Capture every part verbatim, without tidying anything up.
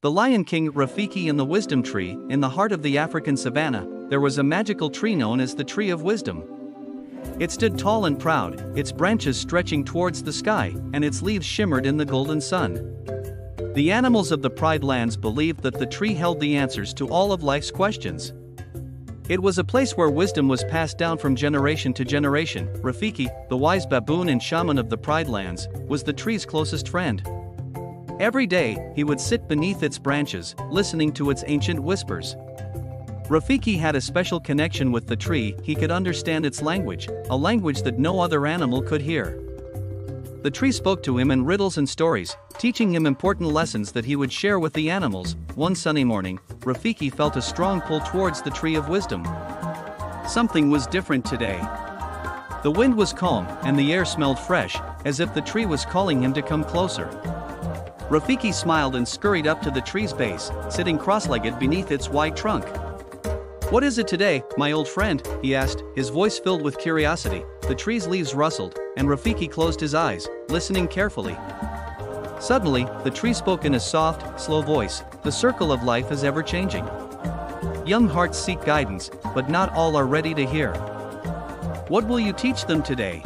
The Lion King, Rafiki and the Wisdom Tree. In the heart of the African savannah, there was a magical tree known as the Tree of Wisdom. It stood tall and proud, its branches stretching towards the sky, and its leaves shimmered in the golden sun. The animals of the Pride Lands believed that the tree held the answers to all of life's questions. It was a place where wisdom was passed down from generation to generation. Rafiki, the wise baboon and shaman of the Pride Lands, was the tree's closest friend. Every day, he would sit beneath its branches, listening to its ancient whispers. Rafiki had a special connection with the tree. He could understand its language, a language that no other animal could hear. The tree spoke to him in riddles and stories, teaching him important lessons that he would share with the animals. One sunny morning, Rafiki felt a strong pull towards the Tree of Wisdom. Something was different today. The wind was calm, and the air smelled fresh, as if the tree was calling him to come closer. Rafiki smiled and scurried up to the tree's base, sitting cross-legged beneath its wide trunk. "What is it today, my old friend?" he asked, his voice filled with curiosity. The tree's leaves rustled, and Rafiki closed his eyes, listening carefully. Suddenly, the tree spoke in a soft, slow voice. "The circle of life is ever-changing. Young hearts seek guidance, but not all are ready to hear. What will you teach them today?"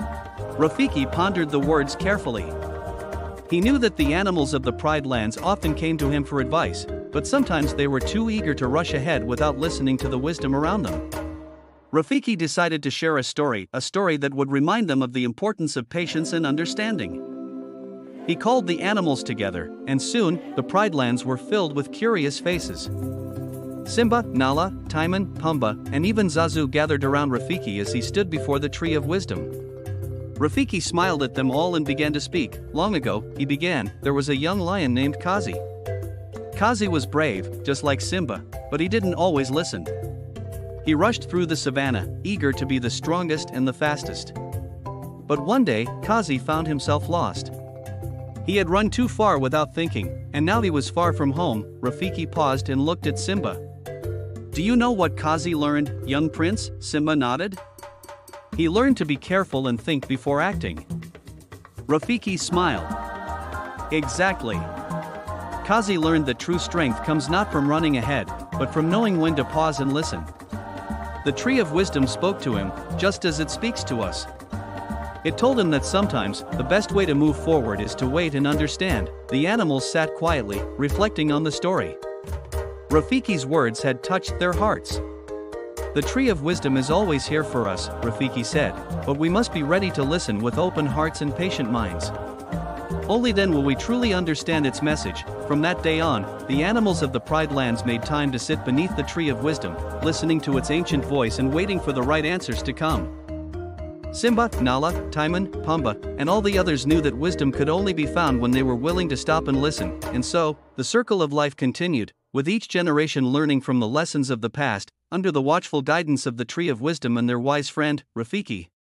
Rafiki pondered the words carefully. He knew that the animals of the Pride Lands often came to him for advice, but sometimes they were too eager to rush ahead without listening to the wisdom around them. Rafiki decided to share a story, a story that would remind them of the importance of patience and understanding. He called the animals together, and soon, the Pride Lands were filled with curious faces. Simba, Nala, Timon, Pumbaa, and even Zazu gathered around Rafiki as he stood before the Tree of Wisdom. Rafiki smiled at them all and began to speak. "Long ago," he began, "there was a young lion named Kazi. Kazi was brave, just like Simba, but he didn't always listen. He rushed through the savannah, eager to be the strongest and the fastest. But one day, Kazi found himself lost. He had run too far without thinking, and now he was far from home." Rafiki paused and looked at Simba. "Do you know what Kazi learned, young prince?" Simba nodded. "He learned to be careful and think before acting." Rafiki smiled. "Exactly. Kazi learned that true strength comes not from running ahead, but from knowing when to pause and listen." The Tree of Wisdom spoke to him, just as it speaks to us. It told him that sometimes, the best way to move forward is to wait and understand. The animals sat quietly, reflecting on the story. Rafiki's words had touched their hearts. "The Tree of Wisdom is always here for us," Rafiki said, "but we must be ready to listen with open hearts and patient minds. Only then will we truly understand its message." From that day on, the animals of the Pride Lands made time to sit beneath the Tree of Wisdom, listening to its ancient voice and waiting for the right answers to come. Simba, Nala, Timon, Pumbaa, and all the others knew that wisdom could only be found when they were willing to stop and listen, and so, the circle of life continued, with each generation learning from the lessons of the past, under the watchful guidance of the Tree of Wisdom and their wise friend, Rafiki.